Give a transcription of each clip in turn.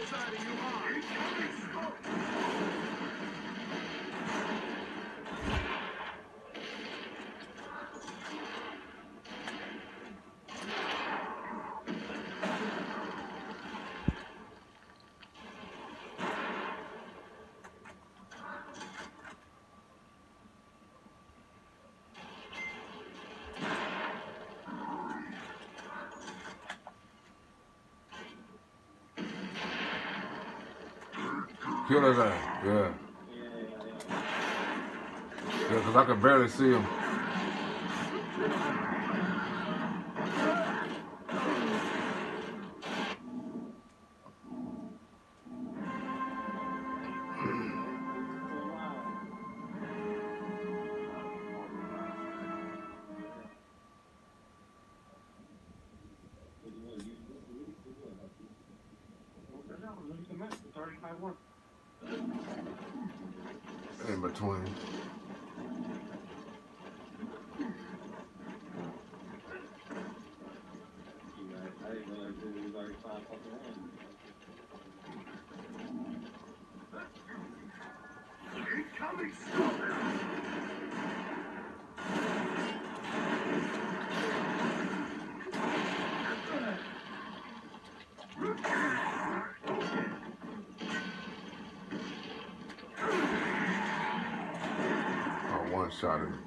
Kill his ass. Yeah. Yeah, because I could barely see him. In between. Oh, one shot at him.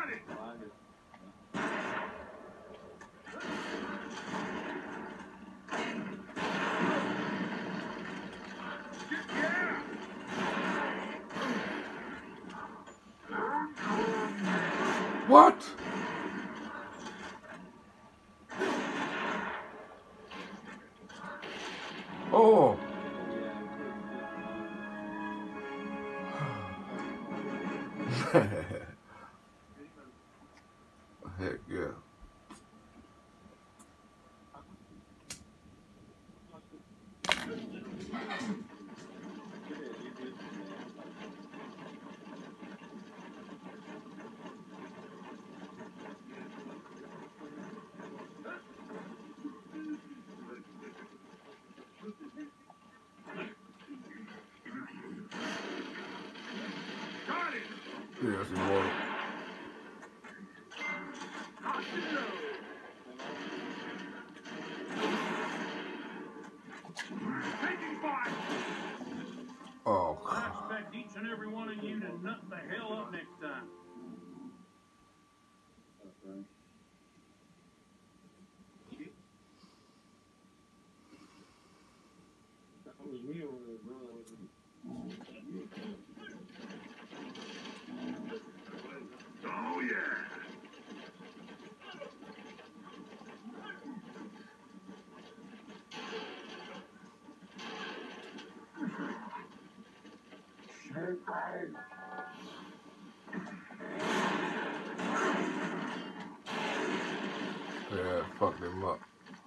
What? Oh. Heck yeah. Yes, immortal. Oh. I expect each and every one of you to nut the hell up next time. That was me over there, bro. Oh, yeah. Yeah, fucked him up.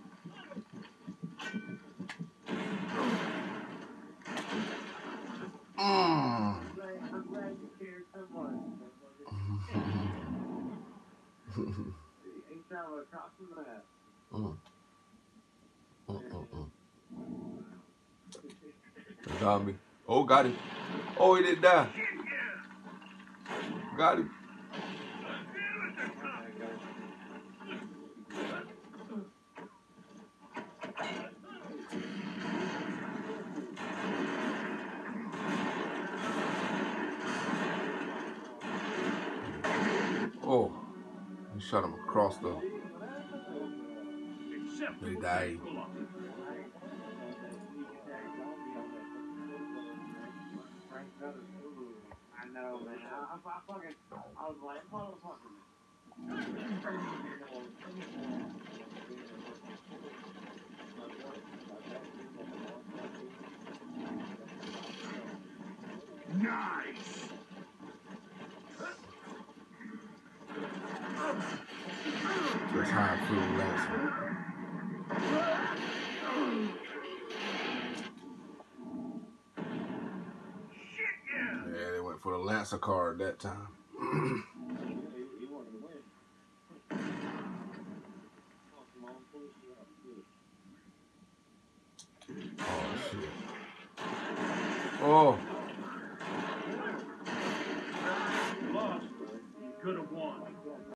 Got me. Oh, got him. Oh, he didn't die. Got him. Oh, he shot him across the. He died. I know, man. I was like, motherfucker. Nice. That's how I feel last week. Yeah, they went for the Lancer card that time. Oh, shit. Oh. Lost. Could have won.